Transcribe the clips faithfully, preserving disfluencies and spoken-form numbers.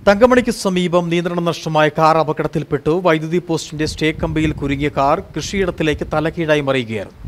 തങ്കമണിക്ക് സമീപം നിയന്ത്രണം നഷ്ടമായ കാർ അപകടത്തിൽപ്പെട്ടു. വൈദ്യുതി പോസ്റ്റിന്റെ സ്റ്റേ കമ്പിയിൽ കുരുങ്ങിയ കാർ കൃഷിയിടത്തിലേക്ക് തലകീഴായി മറിയുകയായിരുന്നു.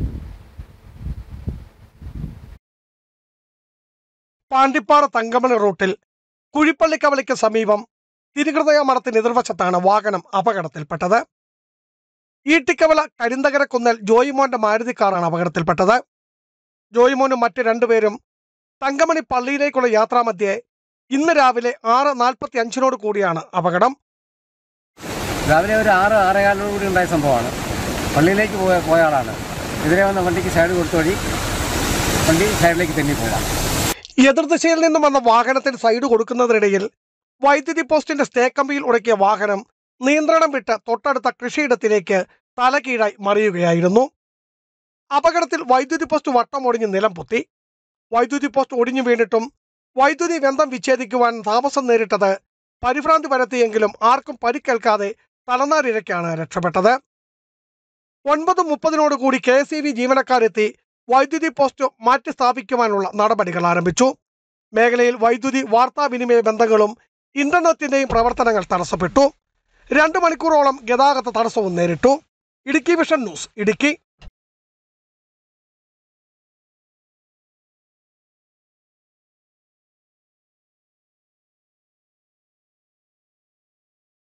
പാണ്ടിപ്പാറ തങ്കമണി റൂട്ടിൽ കുഴിപ്പള്ളിക്കവലയ്ക്ക് സമീപം തിരുഹൃദയ മഠത്തിന് എതിർവശത്താണ് വാഹനം അപകടത്തിൽപ്പെട്ടത്. ഈട്ടിക്കവല കരിന്തകര കുന്നൽ ജോയിമോന്റെ മാരുതി കാറാണ് അപകടത്തിൽപ്പെട്ടത്. ജോയിമോനും മറ്റ് രണ്ടുപേരും തങ്കമണി പള്ളിയിലേക്കുള്ള യാത്രാമധ്യേ ഇന്ന് രാവിലെ ആറ് നാൽപ്പത്തി അഞ്ചിനോട് കൂടിയാണ് അപകടം. രാവിലെ ഒരു ആറ് ആറേകാലിനോട് കൂടി ഉണ്ടായ സംഭവമാണ്. പള്ളിയിലേക്ക് പോയ പോയ ആളാണ്. എതിരെ വന്ന വണ്ടിക്ക് സൈഡ് കൊടുത്ത വഴി വണ്ടി സൈഡിലേക്ക് തെന്നി പോകാം. എതിർദിശയിൽ നിന്നും വന്ന വാഹനത്തിന് സൈഡ് കൊടുക്കുന്നതിനിടയിൽ വൈദ്യുതി പോസ്റ്റിന്റെ സ്റ്റേ കമ്പിയിൽ ഉടക്കിയ വാഹനം നിയന്ത്രണം വിട്ട് തൊട്ടടുത്ത കൃഷിയിടത്തിലേക്ക് തലകീഴായി മറിയുകയായിരുന്നു. അപകടത്തിൽ വൈദ്യുതി പോസ്റ്റ് വട്ടമൊടിഞ്ഞ് നിലം പൊത്തി. വൈദ്യുതി പോസ്റ്റ് ഒടിഞ്ഞു വീണിട്ടും വൈദ്യുതി ബന്ധം വിച്ഛേദിക്കുവാൻ താമസം നേരിട്ടത് പരിഭ്രാന്തി പരത്തിയെങ്കിലും ആർക്കും പരിക്കേൽക്കാതെ തലനാരിഴയ്ക്കാണ് രക്ഷപ്പെട്ടത്. ഒൻപത് മുപ്പതിനോട് കൂടി കെ എസ് ഇ ബി ജീവനക്കാരെത്തി വൈദ്യുതി പോസ്റ്റ് മാറ്റി സ്ഥാപിക്കുവാനുള്ള നടപടികൾ ആരംഭിച്ചു. മേഖലയിൽ വൈദ്യുതി വാർത്താവിനിമയ ബന്ധങ്ങളും ഇന്റർനെറ്റിന്റെയും പ്രവർത്തനങ്ങൾ തടസ്സപ്പെട്ടു. രണ്ടു മണിക്കൂറോളം ഗതാഗത തടസ്സവും നേരിട്ടു. Idukki vision news, Idukki.